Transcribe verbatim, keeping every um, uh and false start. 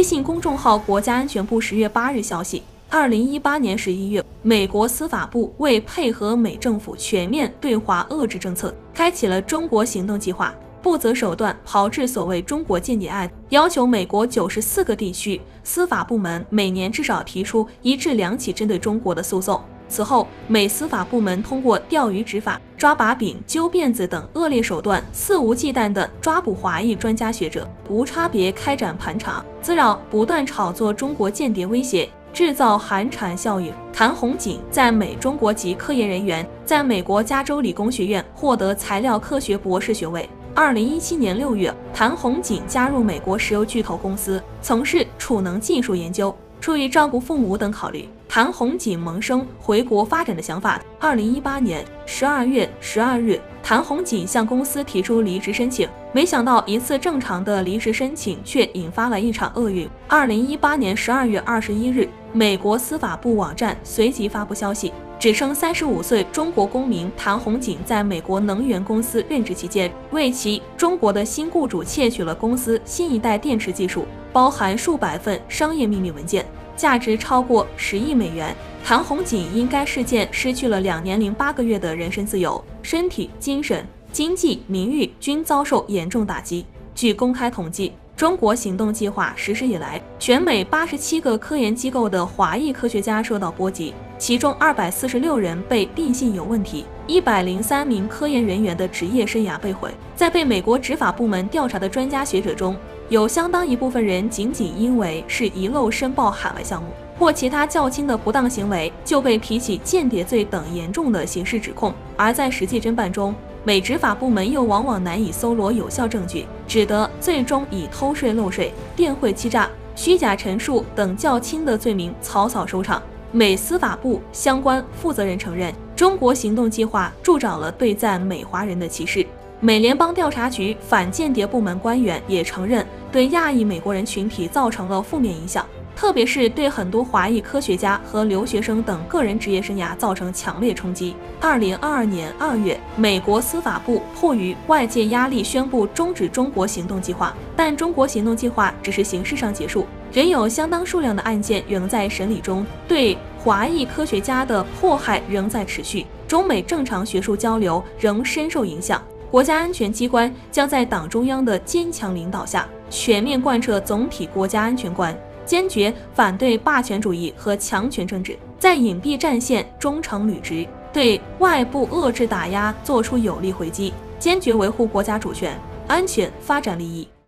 信公众号国家安全部十月八日消息，二零一八年十一月，美国司法部为配合美政府全面对华遏制政策，开启了中国行动计划，不择手段炮制所谓中国间谍案，要求美国九十四个地区司法部门每年至少提出一至两起针对中国的诉讼。此后，美司法部门通过钓鱼执法、抓把柄、揪辫子等恶劣手段，肆无忌惮地抓捕华裔专家学者，无差别开展盘查、滋扰，不断炒作中国间谍威胁，制造寒蝉效应。谭红锦在美中国籍科研人员，在美国加州理工学院获得材料科学博士学位。二零一七年六月，谭红锦加入美国石油巨头公司，从事储能技术研究。出于照顾父母等考虑，谭红锦萌生回国发展的想法。二零一八年十二月十二日，谭红锦向公司提出离职申请，没想到一次正常的离职申请却引发了一场厄运。二零一八年十二月二十一日，美国司法部网站随即发布消息，指称三十五岁中国公民谭红锦在美国能源公司任职期间，为其中国的新雇主窃取了公司新一代电池技术，包含数百份商业秘密文件，价值超过十亿美元。谭红锦因该事件失去了两年零八个月的人身自由，身体、精神、经济、名誉均遭受严重打击。据公开统计，中国行动计划实施以来，全美八十七个科研机构的华裔科学家受到波及，其中二百四十六人被定性有问题，一百零三名科研人员的职业生涯被毁。在被美国执法部门调查的专家学者中，有相当一部分人仅仅因为是遗漏申报海外项目或其他较轻的不当行为，就被提起间谍罪等严重的刑事指控。而在实际侦办中，美执法部门又往往难以搜罗有效证据，只得最终以偷税漏税、电汇欺诈、虚假陈述等较轻的罪名草草收场。美司法部相关负责人承认，中国行动计划助长了对赞美华人的歧视。美联邦调查局反间谍部门官员也承认，对亚裔美国人群体造成了负面影响，特别是对很多华裔科学家和留学生等个人职业生涯造成强烈冲击。二零二二年二月，美国司法部迫于外界压力宣布终止中国行动计划，但中国行动计划只是形式上结束，仍有相当数量的案件仍在审理中，对华裔科学家的迫害仍在持续，中美正常学术交流仍深受影响。国家安全机关将在党中央的坚强领导下，全面贯彻总体国家安全观，坚决反对霸权主义和强权政治，在隐蔽战线忠诚履职，对外部遏制打压作出有力回击，坚决维护国家主权、安全、发展利益。